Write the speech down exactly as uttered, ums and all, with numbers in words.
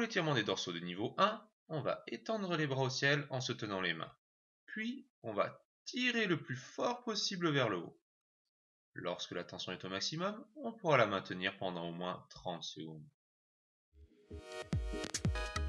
l'étirement des dorsaux de niveau un, on va étendre les bras au ciel en se tenant les mains. Puis, on va tirer le plus fort possible vers le haut. Lorsque la tension est au maximum, on pourra la maintenir pendant au moins trente secondes.